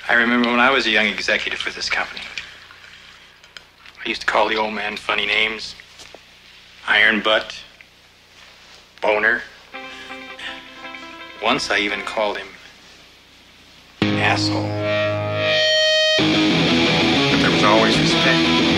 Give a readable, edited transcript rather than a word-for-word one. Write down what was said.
I remember when I was a young executive for this company, I used to call the old man funny names. Iron butt, boner. Once I even called him asshole. But there was always respect.